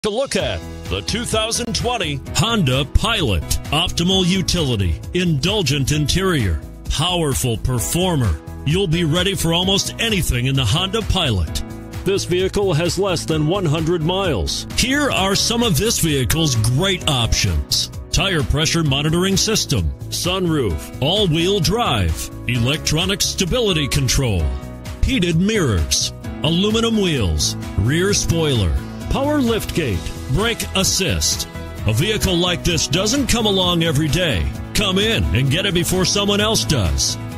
To look at the 2020 Honda Pilot. Optimal utility, indulgent interior, powerful performer. You'll be ready for almost anything in the Honda Pilot. This vehicle has less than 100 miles. Here are some of this vehicle's great options: tire pressure monitoring system, sunroof, all-wheel drive, electronic stability control, heated mirrors, aluminum wheels, rear spoiler, power liftgate, brake assist. A vehicle like this doesn't come along every day. Come in and get it before someone else does.